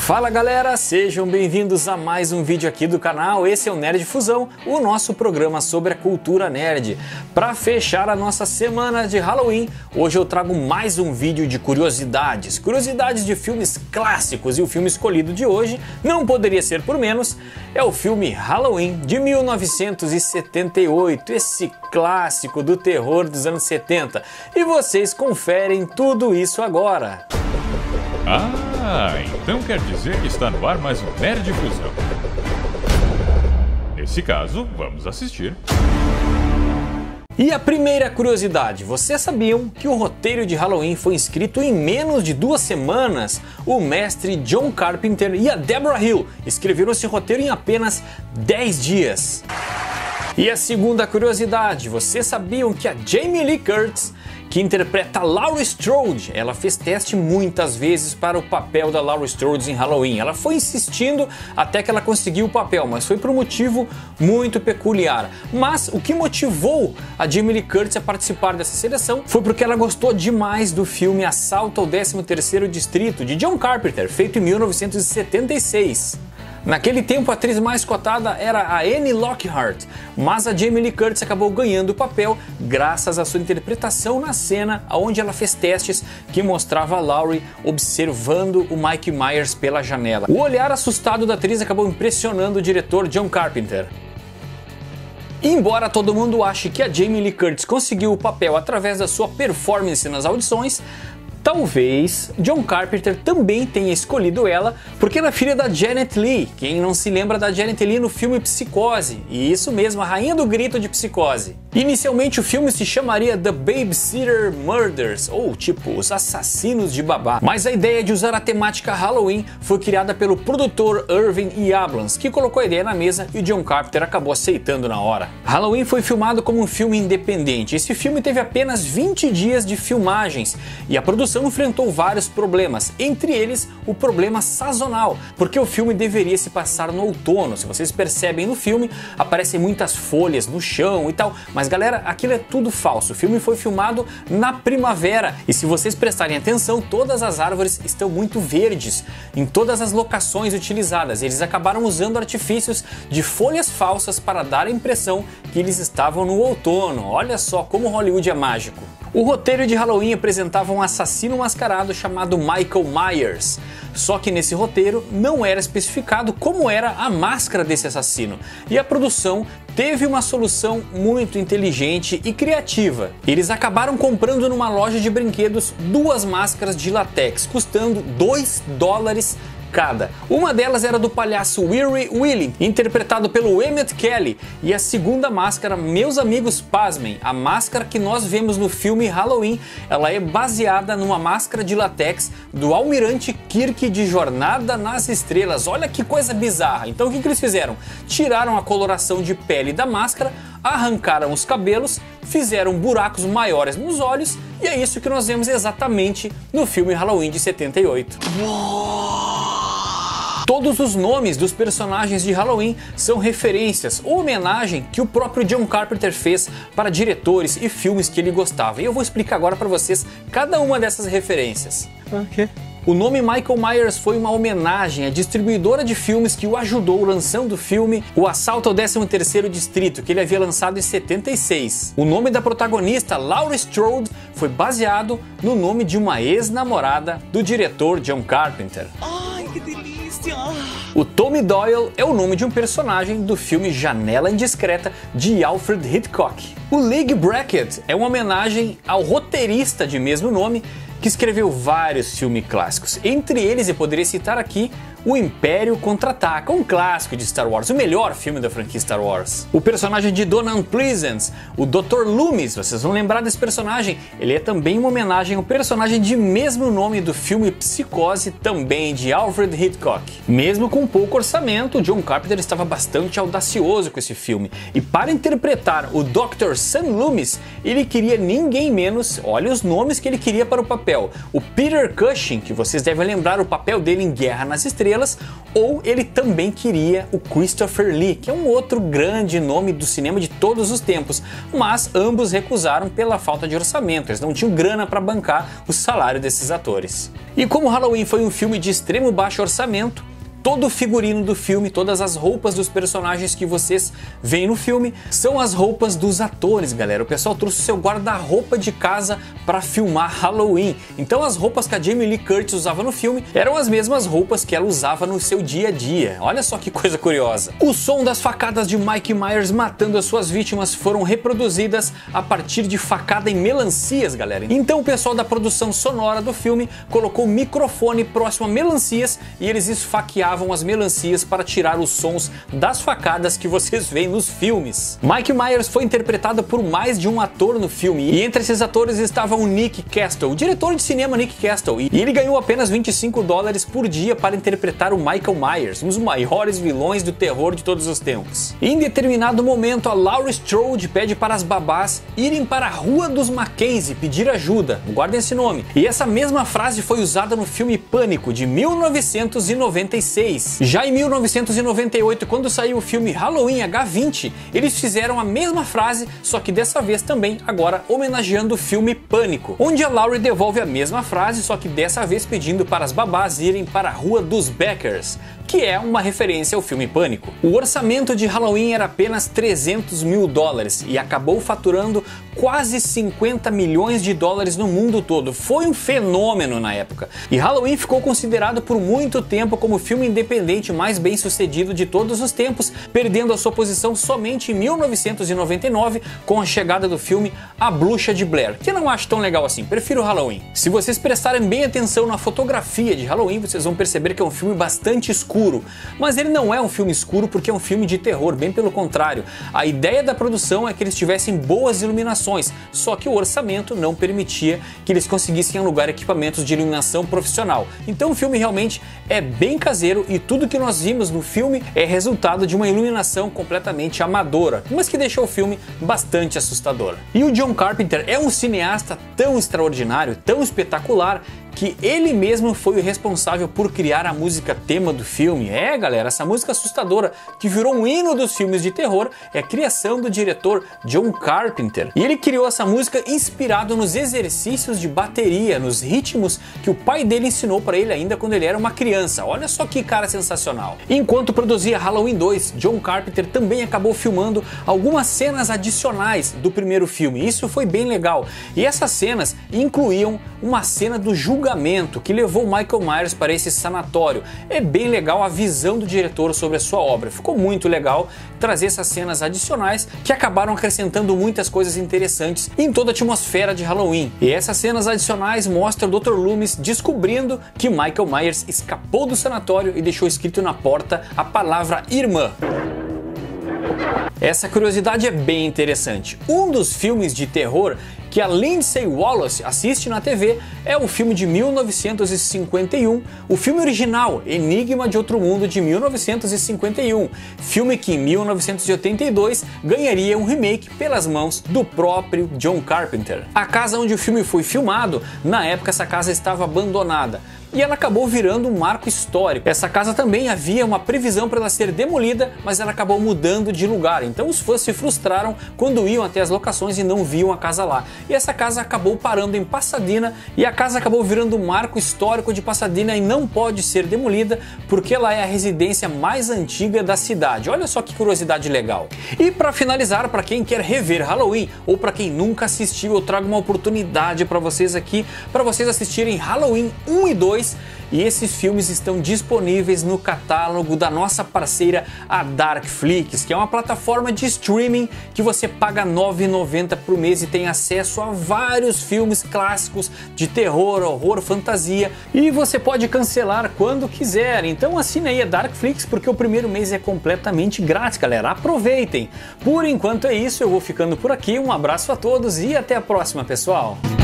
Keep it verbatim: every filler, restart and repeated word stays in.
Fala galera, sejam bem-vindos a mais um vídeo aqui do canal. Esse é o Nerd Fusão, o nosso programa sobre a cultura nerd. Para fechar a nossa semana de Halloween, hoje eu trago mais um vídeo de curiosidades. Curiosidades de filmes clássicos, e o filme escolhido de hoje não poderia ser por menos, é o filme Halloween de mil novecentos e setenta e oito, esse clássico do terror dos anos setenta. E vocês conferem tudo isso agora. Ah, então quer dizer que está no ar mais um Nerd Fusão. Nesse caso, vamos assistir. E a primeira curiosidade, vocês sabiam que o roteiro de Halloween foi escrito em menos de duas semanas? O mestre John Carpenter e a Deborah Hill escreveram esse roteiro em apenas dez dias. E a segunda curiosidade, vocês sabiam que a Jamie Lee Curtis, que interpreta Laurie Strode, ela fez teste muitas vezes para o papel da Laurie Strode em Halloween. Ela foi insistindo até que ela conseguiu o papel, mas foi por um motivo muito peculiar. Mas o que motivou a Jamie Lee Curtis a participar dessa seleção foi porque ela gostou demais do filme Assalto ao décimo terceiro Distrito, de John Carpenter, feito em mil novecentos e setenta e seis. Naquele tempo, a atriz mais cotada era a Annie Lockhart, mas a Jamie Lee Curtis acabou ganhando o papel graças à sua interpretação na cena onde ela fez testes que mostrava a Laurie observando o Mike Myers pela janela. O olhar assustado da atriz acabou impressionando o diretor John Carpenter. Embora todo mundo ache que a Jamie Lee Curtis conseguiu o papel através da sua performance nas audições, talvez John Carpenter também tenha escolhido ela porque ela é filha da Janet Leigh. Quem não se lembra da Janet Leigh no filme Psicose? E isso mesmo, a rainha do grito de Psicose. Inicialmente o filme se chamaria The Babysitter Murders, ou tipo, Os Assassinos de Babá. Mas a ideia de usar a temática Halloween foi criada pelo produtor Irving Yablans, que colocou a ideia na mesa e o John Carpenter acabou aceitando na hora. Halloween foi filmado como um filme independente. Esse filme teve apenas vinte dias de filmagens e a produção enfrentou vários problemas, entre eles o problema sazonal, porque o filme deveria se passar no outono. Se vocês percebem no filme, aparecem muitas folhas no chão e tal, mas galera, aquilo é tudo falso. O filme foi filmado na primavera e se vocês prestarem atenção, todas as árvores estão muito verdes em todas as locações utilizadas. Eles acabaram usando artifícios de folhas falsas para dar a impressão que eles estavam no outono. Olha só como Hollywood é mágico. O roteiro de Halloween apresentava um assassino mascarado chamado Michael Myers. Só que nesse roteiro não era especificado como era a máscara desse assassino. E a produção teve uma solução muito inteligente e criativa. Eles acabaram comprando numa loja de brinquedos duas máscaras de látex, custando dois dólares cada. Uma delas era do palhaço Weary Willing, interpretado pelo Emmett Kelly, e a segunda máscara, meus amigos, pasmem, a máscara que nós vemos no filme Halloween, ela é baseada numa máscara de látex do Almirante Kirk de Jornada nas Estrelas. Olha que coisa bizarra. Então o que, que eles fizeram? Tiraram a coloração de pele da máscara, arrancaram os cabelos, fizeram buracos maiores nos olhos, e é isso que nós vemos exatamente no filme Halloween de setenta e oito. Todos os nomes dos personagens de Halloween são referências ou homenagem que o próprio John Carpenter fez para diretores e filmes que ele gostava. E eu vou explicar agora para vocês cada uma dessas referências. Ok. O nome Michael Myers foi uma homenagem à distribuidora de filmes que o ajudou lançando o filme O Assalto ao décimo terceiro Distrito, que ele havia lançado em setenta e seis. O nome da protagonista, Laurie Strode, foi baseado no nome de uma ex-namorada do diretor John Carpenter. Ai, que delícia! O Tommy Doyle é o nome de um personagem do filme Janela Indiscreta de Alfred Hitchcock. O Leigh Brackett é uma homenagem ao roteirista de mesmo nome que escreveu vários filmes clássicos. Entre eles eu poderia citar aqui O Império Contra-Ataca, um clássico de Star Wars, o melhor filme da franquia Star Wars. O personagem de Donald Pleasence, o doutor Loomis, vocês vão lembrar desse personagem, ele é também uma homenagem ao personagem de mesmo nome do filme Psicose, também de Alfred Hitchcock. Mesmo com pouco orçamento, John Carpenter estava bastante audacioso com esse filme, e para interpretar o doutor Sam Loomis, ele queria ninguém menos, olha os nomes que ele queria para o papel, o Peter Cushing, que vocês devem lembrar o papel dele em Guerra nas Estrelas, estrelas, ou ele também queria o Christopher Lee, que é um outro grande nome do cinema de todos os tempos, mas ambos recusaram pela falta de orçamento, eles não tinham grana para bancar o salário desses atores. E como Halloween foi um filme de extremo baixo orçamento, todo o figurino do filme, todas as roupas dos personagens que vocês veem no filme são as roupas dos atores, galera. O pessoal trouxe o seu guarda-roupa de casa para filmar Halloween. Então as roupas que a Jamie Lee Curtis usava no filme eram as mesmas roupas que ela usava no seu dia a dia. Olha só que coisa curiosa. O som das facadas de Mike Myers matando as suas vítimas foram reproduzidas a partir de facada em melancias, galera. Então o pessoal da produção sonora do filme colocou o microfone próximo a melancias e eles esfaqueavam as melancias para tirar os sons das facadas que vocês veem nos filmes. Mike Myers foi interpretado por mais de um ator no filme, e entre esses atores estava o Nick Castle, o diretor de cinema Nick Castle, e ele ganhou apenas vinte e cinco dólares por dia para interpretar o Michael Myers, um dos maiores vilões do terror de todos os tempos. Em determinado momento, a Laurie Strode pede para as babás irem para a Rua dos Mackenzie pedir ajuda, guardem esse nome, e essa mesma frase foi usada no filme Pânico, de mil novecentos e noventa e seis. Já em mil novecentos e noventa e oito, quando saiu o filme Halloween H vinte, eles fizeram a mesma frase, só que dessa vez também agora homenageando o filme Pânico, onde a Laurie devolve a mesma frase, só que dessa vez pedindo para as babás irem para a Rua dos Beckers, que é uma referência ao filme Pânico. O orçamento de Halloween era apenas trezentos mil dólares e acabou faturando quase cinquenta milhões de dólares no mundo todo. Foi um fenômeno na época. E Halloween ficou considerado por muito tempo como o filme independente mais bem sucedido de todos os tempos, perdendo a sua posição somente em mil novecentos e noventa e nove com a chegada do filme A Bruxa de Blair, que eu não acho tão legal assim, prefiro Halloween. Se vocês prestarem bem atenção na fotografia de Halloween, vocês vão perceber que é um filme bastante escuro, mas ele não é um filme escuro porque é um filme de terror, bem pelo contrário. A ideia da produção é que eles tivessem boas iluminações, só que o orçamento não permitia que eles conseguissem alugar equipamentos de iluminação profissional. Então o filme realmente é bem caseiro e tudo que nós vimos no filme é resultado de uma iluminação completamente amadora, mas que deixou o filme bastante assustador. E o John Carpenter é um cineasta tão extraordinário, tão espetacular, que ele mesmo foi o responsável por criar a música tema do filme. É, galera, essa música assustadora que virou um hino dos filmes de terror é a criação do diretor John Carpenter. E ele criou essa música inspirado nos exercícios de bateria, nos ritmos que o pai dele ensinou para ele ainda quando ele era uma criança. Olha só que cara sensacional. Enquanto produzia Halloween dois, John Carpenter também acabou filmando algumas cenas adicionais do primeiro filme. Isso foi bem legal. E essas cenas incluíam uma cena do julgamento que levou Michael Myers para esse sanatório. É bem legal a visão do diretor sobre a sua obra. Ficou muito legal trazer essas cenas adicionais que acabaram acrescentando muitas coisas interessantes em toda a atmosfera de Halloween. E essas cenas adicionais mostram o doutor Loomis descobrindo que Michael Myers escapou do sanatório e deixou escrito na porta a palavra irmã. Essa curiosidade é bem interessante. Um dos filmes de terror que a Lindsay Wallace assiste na T V é o filme de mil novecentos e cinquenta e um, o filme original Enigma de Outro Mundo de mil novecentos e cinquenta e um, filme que em mil novecentos e oitenta e dois ganharia um remake pelas mãos do próprio John Carpenter. A casa onde o filme foi filmado, na época essa casa estava abandonada. E ela acabou virando um marco histórico. Essa casa também havia uma previsão para ela ser demolida, mas ela acabou mudando de lugar. Então os fãs se frustraram quando iam até as locações e não viam a casa lá. E essa casa acabou parando em Pasadena e a casa acabou virando um marco histórico de Pasadena e não pode ser demolida porque ela é a residência mais antiga da cidade. Olha só que curiosidade legal. E para finalizar, para quem quer rever Halloween ou para quem nunca assistiu, eu trago uma oportunidade para vocês aqui, para vocês assistirem Halloween um e dois. E esses filmes estão disponíveis no catálogo da nossa parceira, a Darkflix, que é uma plataforma de streaming que você paga nove reais e noventa centavos por mês e tem acesso a vários filmes clássicos de terror, horror, fantasia, e você pode cancelar quando quiser. Então assine aí a Darkflix porque o primeiro mês é completamente grátis, galera. Aproveitem! Por enquanto é isso, eu vou ficando por aqui, um abraço a todos e até a próxima, pessoal!